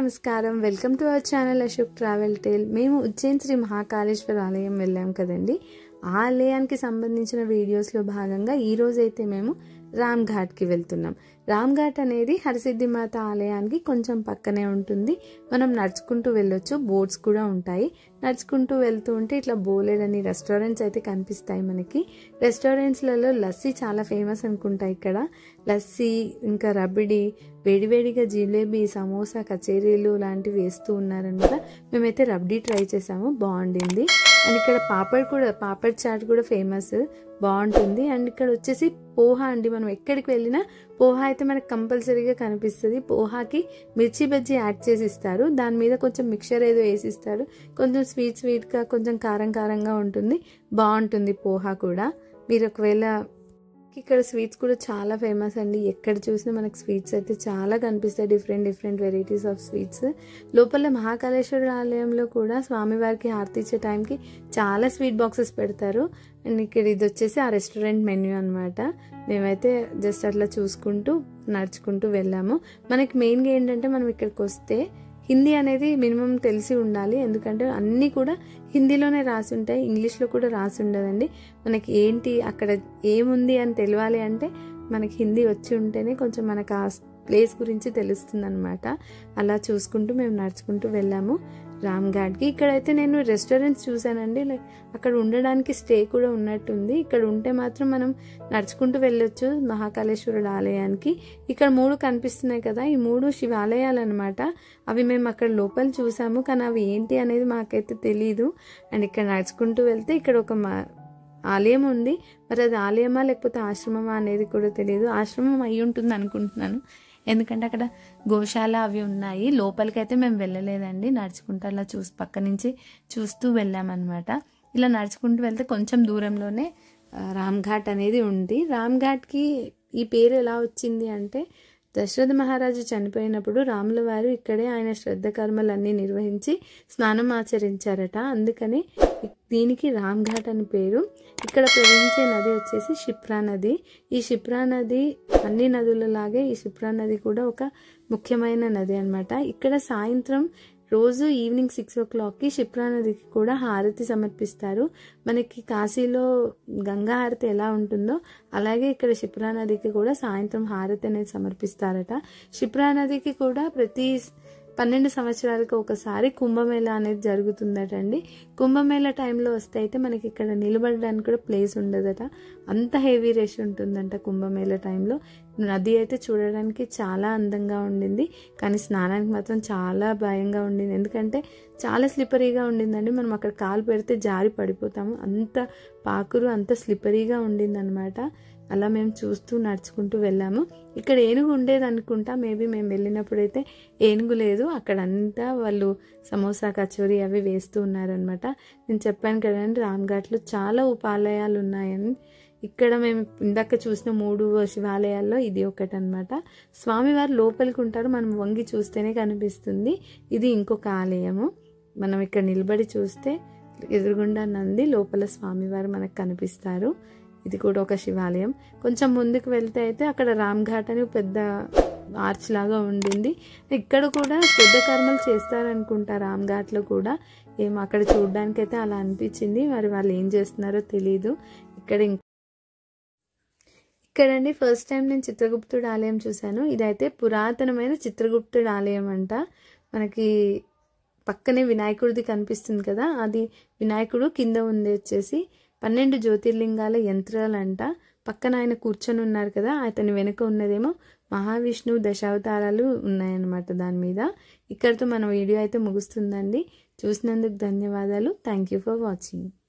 నమస్కారం welcome to our channel Ashok travel tale. మేము ఉజ్జయిన్ శ్రీ మహాకాళేశ్వర ఆలయం వెళ్ళాం కదండి. ఆ ఆలయానికి సంబంధించిన వీడియోస్లో భాగంగా ఈ రోజైతే మేము రామ్ ఘాట్కి వెళ్తున్నాం. రామ్ ఘాట్ అనేది హరసిద్ధి మాత ఆలయానికి కొంచెం పక్కనే ఉంటుంది. మనం నడుచుకుంటూ వెళ్ళొచ్చు, బోట్స్ కూడా ఉంటాయి. నడుచుకుంటూ వెళ్తూ ఉంటే ఇట్లా బోలెడని రెస్టారెంట్స్ అయితే కనిపిస్తాయి మనకి. రెస్టారెంట్స్లలో లస్సీ చాలా ఫేమస్ అనుకుంటా. ఇక్కడ లస్సీ, ఇంకా రబడి, వేడివేడిగా జిలేబీ, సమోసా, కచేరీలు లాంటివి వేస్తూ ఉన్నారనమాట. మేమైతే రబడీ ట్రై చేసాము, బాగుండింది. అండ్ ఇక్కడ పాపడ్ చాట్ కూడా ఫేమస్, బాగుంటుంది. అండ్ ఇక్కడ వచ్చేసి పోహా అండి. మనం ఎక్కడికి వెళ్ళినా పోహా అయితే మనకు కంపల్సరీగా కనిపిస్తుంది. పోహాకి మిర్చి బజ్జీ యాడ్ చేసి ఇస్తారు, దాని మీద కొంచెం మిక్చర్ ఏదో వేసిస్తారు. కొంచెం స్వీట్గా, కొంచెం కారంగా ఉంటుంది, బాగుంటుంది పోహా కూడా. మీరు ఒకవేళ ఇక్కడ స్వీట్స్ కూడా చాలా ఫేమస్ అండి. ఎక్కడ చూసినా మనకు స్వీట్స్ అయితే చాలా కనిపిస్తాయి, డిఫరెంట్ వెరైటీస్ ఆఫ్ స్వీట్స్. లోపల మహాకాళేశ్వర ఆలయంలో కూడా స్వామివారికి హారతి ఇచ్చే టైంకి చాలా స్వీట్ బాక్సెస్ పెడతారు. అండ్ ఇక్కడ ఇది వచ్చేసి ఆ రెస్టారెంట్ మెన్యూ అనమాట. మేమైతే జస్ట్ అట్లా చూసుకుంటూ నడుచుకుంటూ వెళ్ళాము. మనకి మెయిన్గా ఏంటంటే మనం ఇక్కడికి వస్తే హిందీ అనేది మినిమం తెలిసి ఉండాలి, ఎందుకంటే అన్నీ కూడా హిందీలోనే రాసి ఉంటాయి, ఇంగ్లీష్లో కూడా రాసి ఉండదండి. మనకి ఏంటి అక్కడ ఏముంది అని తెలియాలి అంటే మనకి హిందీ వచ్చి ఉంటేనే కొంచెం మనకు ఆ ప్లేస్ గురించి తెలుస్తుంది అనమాట. అలా చూసుకుంటూ మేము నడుచుకుంటూ వెళ్ళాము రామ్ ఘాట్కి. ఇక్కడైతే నేను రెస్టారెంట్స్ చూసానండి, లైక్ అక్కడ ఉండడానికి స్టే కూడా ఉన్నట్టుంది. ఇక్కడ ఉంటే మాత్రం మనం నడుచుకుంటూ వెళ్ళొచ్చు మహాకాళేశ్వరుడు ఆలయానికి. ఇక్కడ 3 కనిపిస్తున్నాయి కదా, ఈ 3 శివాలయాలు అనమాట. అవి మేము అక్కడ లోపల చూసాము, కానీ అవి ఏంటి అనేది మాకైతే తెలీదు. అండ్ ఇక్కడ నడుచుకుంటూ వెళ్తే ఇక్కడ ఒక ఆలయం ఉంది, మరి అది ఆలయమా లేకపోతే ఆశ్రమమా అనేది కూడా తెలియదు. ఆశ్రమం అయి ఉంటుంది అనుకుంటున్నాను, ఎందుకంటే అక్కడ గోశాల అవి ఉన్నాయి. లోపలికైతే మేము వెళ్ళలేదండి, నడుచుకుంటూ అలా పక్క నుంచి చూస్తూ వెళ్ళామన్నమాట. ఇలా నడుచుకుంటూ వెళ్తే కొంచెం దూరంలోనే రామ్ ఘాట్ అనేది ఉంది. రామ్ ఘాట్కి ఈ పేరు ఎలా వచ్చింది అంటే, దశరథ మహారాజు చనిపోయినప్పుడు రాముల వారు ఇక్కడే ఆయన శ్రద్ధ కర్మలన్నీ నిర్వహించి స్నానం ఆచరించారట. అందుకని దీనికి రామ్ ఘాట్ అని పేరు. ఇక్కడ ప్రవహించే నది వచ్చేసి షిప్రా నది. ఈ షిప్రా నది అన్ని నదులలాగే ఈ షిప్రా నది కూడా ఒక ముఖ్యమైన నది అన్నమాట. ఇక్కడ సాయంత్రం రోజు ఈవినింగ్ 6 o'clockకి షిప్రా నదికి కూడా హారతి సమర్పిస్తారు. మనకి కాశీలో గంగా హారతి ఎలా ఉంటుందో అలాగే ఇక్కడ షిప్రా నదికి కూడా సాయంత్రం హారతి అనేది సమర్పిస్తారట. షిప్రా నదికి కూడా ప్రతి 12 సంవత్సరాలకు ఒకసారి కుంభమేళా అనేది జరుగుతుందటండి. కుంభమేళా టైంలో వస్తే అయితే మనకి ఇక్కడ నిలబడడానికి కూడా ప్లేస్ ఉండదట, అంత హెవీ రష్ ఉంటుందంట కుంభమేళా టైంలో. నది అయితే చూడడానికి చాలా అందంగా ఉండింది, కానీ స్నానానికి మాత్రం చాలా భయంగా ఉండింది, ఎందుకంటే చాలా స్లిప్పరీగా ఉండిందండి. మనం అక్కడ కాలు పెడితే జారి పడిపోతాము, అంత పాకురు, అంత స్లిప్పరీగా ఉండింది అనమాట. అలా మేము చూస్తూ నడుచుకుంటూ వెళ్ళాము. ఇక్కడ ఏనుగు ఉండేది అనుకుంటా, మేబీ మేము వెళ్ళినప్పుడైతే ఏనుగు లేదు. అక్కడ అంతా వాళ్ళు సమోసా, కచోరీ అవి వేస్తూ ఉన్నారనమాట. నేను చెప్పాను కదండి రామ్ ఘాట్లో చాలా ఉపాలయాలు ఉన్నాయని. ఇక్కడ మేము ఇందాక చూసిన 3 శివాలయాల్లో ఇది ఒకటి అనమాట. స్వామివారు లోపలికి ఉంటారు, మనం వంగి చూస్తేనే కనిపిస్తుంది. ఇది ఇంకొక ఆలయము. మనం ఇక్కడ నిలబడి చూస్తే ఎదురుగుండా నంది, లోపల స్వామివారు మనకు కనిపిస్తారు. ఇది కూడా ఒక శివాలయం. కొంచెం ముందుకు వెళ్తే అయితే అక్కడ రామ్ ఘాట్ అని పెద్ద ఆర్చ్ లాగా ఉండింది. ఇక్కడ కూడా శ్రద్ధ కర్మలు చేస్తారనుకుంటా రామ్ ఘాట్లో కూడా. ఏమో అక్కడ చూడడానికి అయితే అలా అనిపించింది, మరి వాళ్ళు ఏం చేస్తున్నారో తెలీదు. ఇక్కడండి ఫస్ట్ టైం నేను చిత్రగుప్తుడి ఆలయం చూశాను. ఇదైతే పురాతనమైన చిత్రగుప్తుడి ఆలయం అంట. మనకి పక్కనే వినాయకుడిది కనిపిస్తుంది కదా, అది వినాయకుడు, కింద ఉంది వచ్చేసి 12 జ్యోతిర్లింగాల యంత్రాలంట. పక్కన ఆయన కూర్చొని ఉన్నారు కదా, అతని వెనుక ఉన్నదేమో మహావిష్ణువు దశావతారాలు ఉన్నాయన్నమాట దాని మీద. ఇక్కడితో మన వీడియో అయితే ముగుస్తుందండి. చూసినందుకు ధన్యవాదాలు. Thank you for watching.